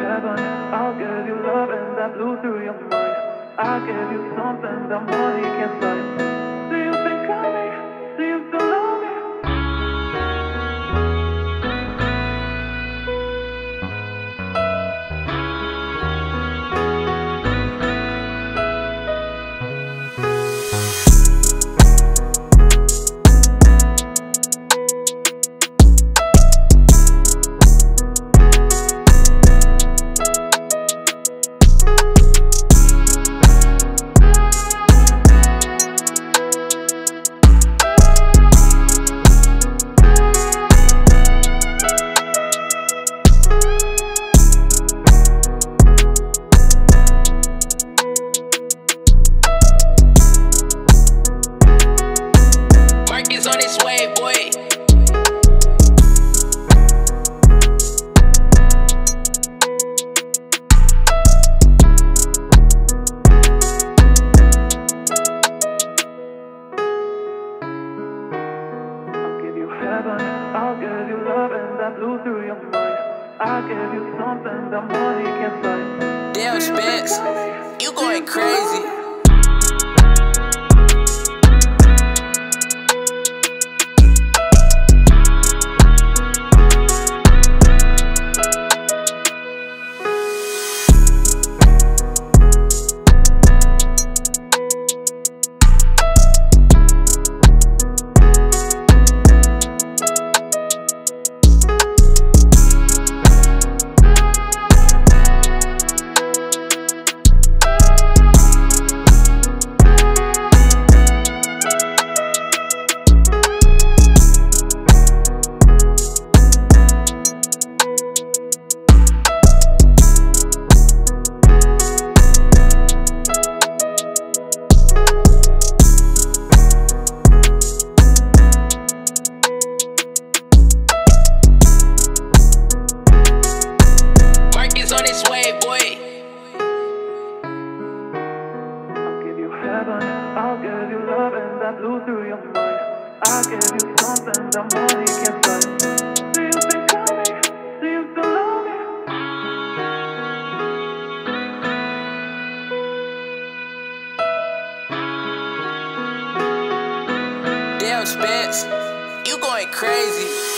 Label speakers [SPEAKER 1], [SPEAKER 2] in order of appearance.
[SPEAKER 1] heaven, I'll give you love and that blew through your mind. I'll give you something that money can't buy. Do you think of me? Do you still love me?
[SPEAKER 2] On its way, boy.
[SPEAKER 1] I'll give you heaven, I'll give you love and that blew through your mind. I'll give you something that money can't buy.
[SPEAKER 2] Damn, Spence, you going crazy. On its way, boy.
[SPEAKER 1] I'll give you heaven, I'll give you love and that blew through your mind. I'll give you something that money can't buy. Do you think of me? Do you still love me?
[SPEAKER 2] Damn, Spence, you going crazy.